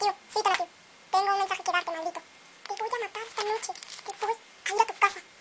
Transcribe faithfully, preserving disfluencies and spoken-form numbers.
tío, sí te la tío. Tengo un mensaje que darte, maldito. Te voy a matar esta noche. Te voy a ir a tu casa.